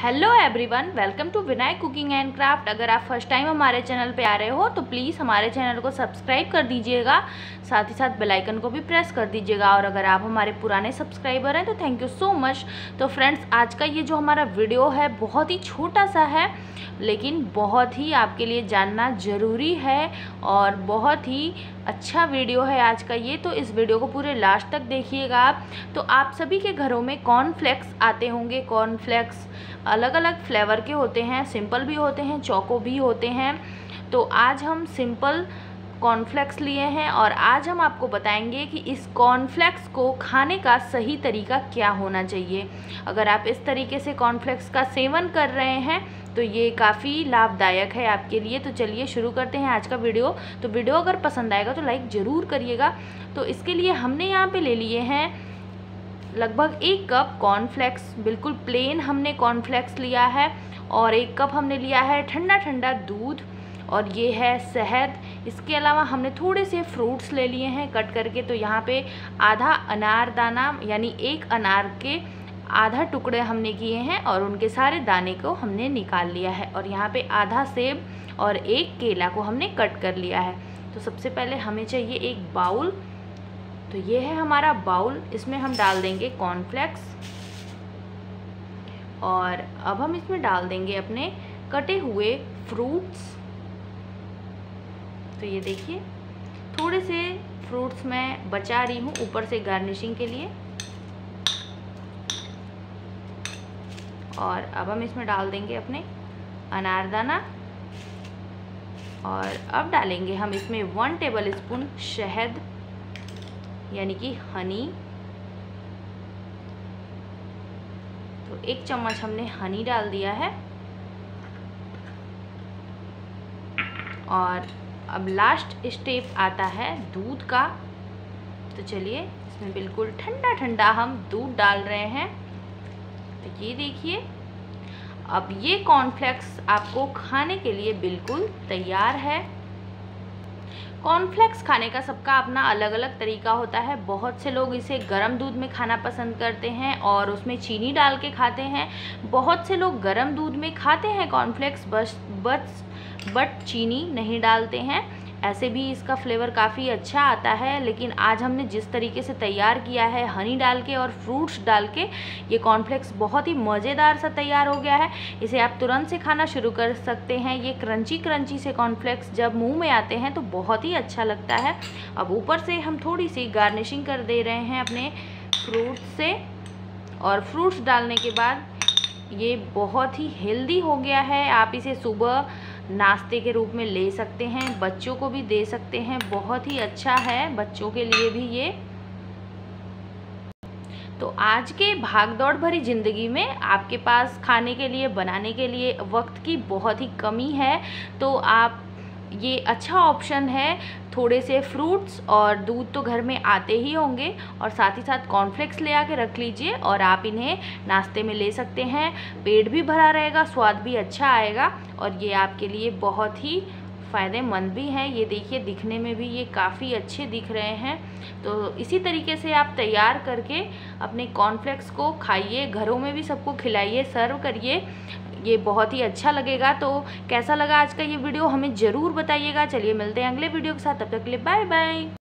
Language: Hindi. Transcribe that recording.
Hello everyone, welcome to Vinayak cooking and craft. अगर आप फर्स्ट टाइम हमारे चैनल पे आ रहे हो तो प्लीज़ हमारे चैनल को सब्सक्राइब कर दीजिएगा, साथ ही साथ बेल आइकन को भी प्रेस कर दीजिएगा। और अगर आप हमारे पुराने सब्सक्राइबर हैं तो थैंक यू सो मच। तो फ्रेंड्स, आज का ये जो हमारा वीडियो है बहुत ही छोटा सा है, लेकिन बहुत ही आपके लिए जानना ज़रूरी है और बहुत ही अच्छा वीडियो है आज का ये। तो इस वीडियो को पूरे लास्ट तक देखिएगा आप। तो आप सभी के घरों में कॉर्नफ्लेक्स आते होंगे। कॉर्नफ्लेक्स अलग अलग फ्लेवर के होते हैं, सिंपल भी होते हैं, चोको भी होते हैं। तो आज हम सिंपल कॉर्नफ्लेक्स लिए हैं और आज हम आपको बताएंगे कि इस कॉर्नफ्लेक्स को खाने का सही तरीका क्या होना चाहिए। अगर आप इस तरीके से कॉर्नफ्लेक्स का सेवन कर रहे हैं तो ये काफ़ी लाभदायक है आपके लिए। तो चलिए शुरू करते हैं आज का वीडियो। तो वीडियो अगर पसंद आएगा तो लाइक ज़रूर करिएगा। तो इसके लिए हमने यहाँ पे ले लिए हैं लगभग 1 कप कॉर्नफ्लेक्स, बिल्कुल प्लेन हमने कॉर्नफ्लेक्स लिया है। और 1 कप हमने लिया है ठंडा ठंडा दूध, और ये है शहद। इसके अलावा हमने थोड़े से फ्रूट्स ले लिए हैं कट करके। तो यहाँ पे आधा अनारदाना, यानी 1 अनार के आधा टुकड़े हमने किए हैं और उनके सारे दाने को हमने निकाल लिया है। और यहाँ पे आधा सेब और 1 केला को हमने कट कर लिया है। तो सबसे पहले हमें चाहिए एक बाउल। तो ये है हमारा बाउल, इसमें हम डाल देंगे कॉर्नफ्लेक्स और अब हम इसमें डाल देंगे अपने कटे हुए फ्रूट्स। तो ये देखिए, थोड़े से फ्रूट्स मैं बचा रही हूँ ऊपर से गार्निशिंग के लिए। और अब हम इसमें डाल देंगे अपने अनारदाना और अब डालेंगे हम इसमें 1 टेबल स्पून शहद, यानी कि हनी। तो 1 चम्मच हमने हनी डाल दिया है। और अब लास्ट स्टेप आता है दूध का। तो चलिए, इसमें बिल्कुल ठंडा ठंडा हम दूध डाल रहे हैं। तो ये देखिए, अब ये कॉर्नफ्लेक्स आपको खाने के लिए बिल्कुल तैयार है। कॉर्नफ्लेक्स खाने का सबका अपना अलग अलग तरीका होता है। बहुत से लोग इसे गर्म दूध में खाना पसंद करते हैं और उसमें चीनी डाल के खाते हैं। बहुत से लोग गर्म दूध में खाते हैं कॉर्नफ्लेक्स, बट चीनी नहीं डालते हैं। ऐसे भी इसका फ्लेवर काफ़ी अच्छा आता है। लेकिन आज हमने जिस तरीके से तैयार किया है, हनी डाल के और फ्रूट्स डाल के, ये कॉर्नफ्लेक्स बहुत ही मज़ेदार सा तैयार हो गया है। इसे आप तुरंत से खाना शुरू कर सकते हैं। ये क्रंची क्रंची से कॉर्नफ्लेक्स जब मुंह में आते हैं तो बहुत ही अच्छा लगता है। अब ऊपर से हम थोड़ी सी गार्निशिंग कर दे रहे हैं अपने फ्रूट्स से। और फ्रूट्स डालने के बाद ये बहुत ही हेल्दी हो गया है। आप इसे सुबह नाश्ते के रूप में ले सकते हैं, बच्चों को भी दे सकते हैं। बहुत ही अच्छा है बच्चों के लिए भी ये। तो आज के भागदौड़ भरी ज़िंदगी में आपके पास खाने के लिए, बनाने के लिए वक्त की बहुत ही कमी है। तो आप, ये अच्छा ऑप्शन है। थोड़े से फ्रूट्स और दूध तो घर में आते ही होंगे, और साथ ही साथ कॉर्नफ्लेक्स ले आके रख लीजिए और आप इन्हें नाश्ते में ले सकते हैं। पेट भी भरा रहेगा, स्वाद भी अच्छा आएगा और ये आपके लिए बहुत ही फ़ायदेमंद भी हैं। ये देखिए, दिखने में भी ये काफ़ी अच्छे दिख रहे हैं। तो इसी तरीके से आप तैयार करके अपने कॉर्नफ्लेक्स को खाइए, घरों में भी सबको खिलाइए, सर्व करिए। ये बहुत ही अच्छा लगेगा। तो कैसा लगा आज का ये वीडियो हमें ज़रूर बताइएगा। चलिए मिलते हैं अगले वीडियो के साथ, तब तक के लिए बाय बाय।